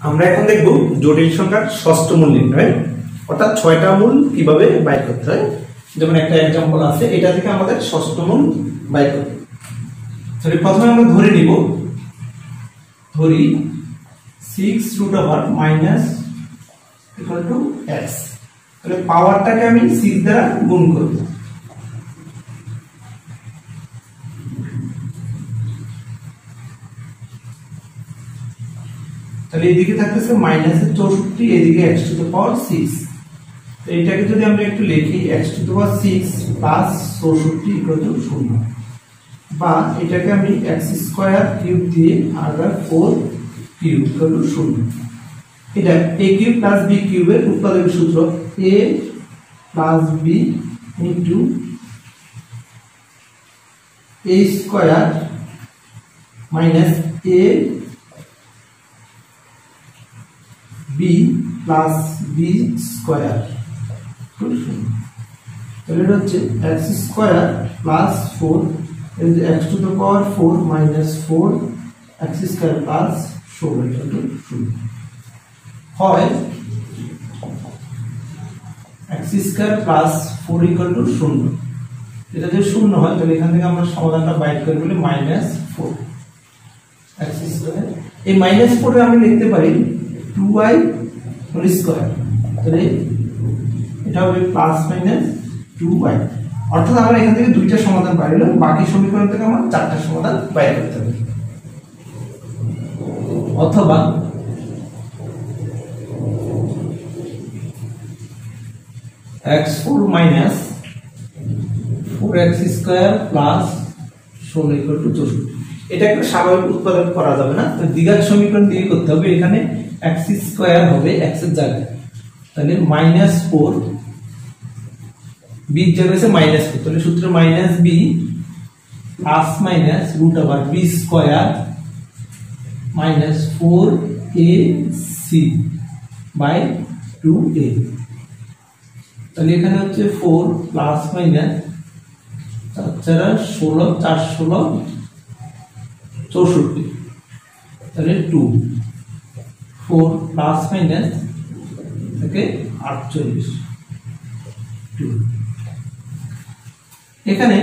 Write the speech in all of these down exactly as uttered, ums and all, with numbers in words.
আমরা এখন দেখব জটিল সংখ্যার ষষ্ঠ মূল নির্ণয়, অর্থাৎ ছয়টা মূল কিভাবে বাইর করতে হয়। যেমন একটা एग्जांपल আছে, এটা থেকে আমাদের ষষ্ঠ মূল বাইর করতে হবে। তাহলে প্রথমে আমরা ধরে নিব, ধরি six root over minus equal to x। তাহলে পাওয়ারটাকে আমি সিক্স দ্বারা গুণ করব। তাহলে এদিকে থাকতেছে মাইনাসের চৌষট্টি, এদিকে x to the power six. তো এটাকে যদি আমরা একটু লিখি x to the power six plus চৌষট্টি ইকুয়াল টু শূন্য, বা এটাকে আমি x স্কয়ার কিউব দিয়ে আর ফোর কিউব ইকুয়াল টু শূন্য। এটা a কিউব প্লাস b কিউবের উৎপাদক সূত্র a plus b into a square minus a b plus b square. তাহলে এটা হচ্ছে x square plus four x to the power four minus four x square plus ষোলো equal to শূন্য। হয় x square plus four equal to শূন্য। এটা যদি শূন্য হয় তাহলে এখান থেকে আমরা সমাধানটা বাইর করে বলি মাইনাস ফোর x স্কয়ার। এই মাইনাস ফোর এ আমি লিখতে পারি টু ওয়াই হোল স্কয়ার। তাহলে এটা হবে প্লাস মাইনাস টু ওয়াই। অর্থাৎ আমরা এখান থেকে দুইটা সমাধান বাইর হলো, বাকি সমীকরণ থেকে আমরা চারটা সমাধান বাইর করতে হবে। অথবা x four minus four x square plus ষোলো ইকুয়াল টু চৌষট্টি। এটা একটা স্বাভাবিক উৎপাদন করা যাবে না, তো দ্বিঘাত সমীকরণ দিয়ে করতে হবে। এখানে x স্কয়ার হবে x এর জায়গায়, তাহলে মাইনাস ফোর, b এর জায়গায় আছে মাইনাস ফোর, তাহলে সূত্র minus b plus minus root over b square minus four a c by two a. তাহলে এখানে হচ্ছে ফোর প্লাস মাইনাস চার চার ষোলো, চার ষোলো চৌষট্টি, তাহলে টু, ফোর প্লাস মাইনাস থেকে আটচল্লিশ টু। এখানে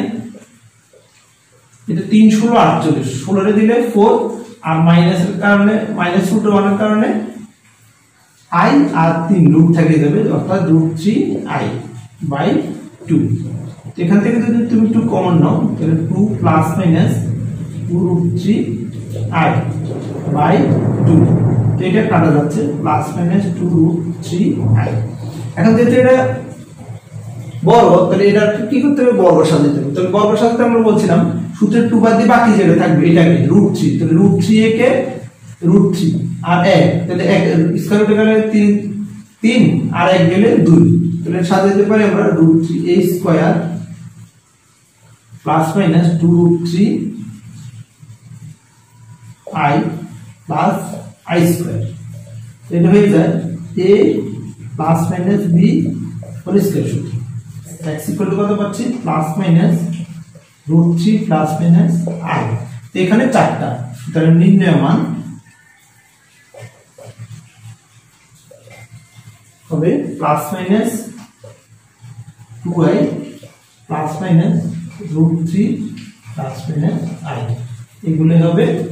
এটা তিন ষোলো আটচল্লিশ, ষোলোরে দিলে ফোর আর মাইনাসের কারণে মাইনাস রুট ওয়ানের কারণে আই আর তিন রুট থেকে যাবে, অর্থাৎ root three i by two. এখান থেকে যদি তুমি টু কমন নাও তাহলে two plus minus two root three i by two. তো এটা কাটা যাচ্ছে, plus minus two root three i. এখন যেহেতু এটা বর্গ, তাহলে এটা কি করতে হবে, বর্গ সাজাতে হবে। তাহলে বর্গ সাজাতে আমরা বলছিলাম সূত্রের টু বাদ দিয়ে বাকি যেটা থাকবে এটাকে রুট থ্রি, তাহলে রুট থ্রি একে রুট থ্রি আর এক, তাহলে এক স্কয়ার রুটে গেলে তিন, তিন আর এক গেলে দুই, তাহলে সাজাতে পারি আমরা রুট থ্রি এ square plus minus two root three i plus i square. এটা হয়ে যায় a plus minus b whole square সূত্র। x ইকুয়াল টু কত পাচ্ছি, plus minus root three plus minus i. তো এখানে চারটা, সুতরাং নির্ণয় মান হবে plus minus two i plus minus root three plus minus i. এগুলো হবে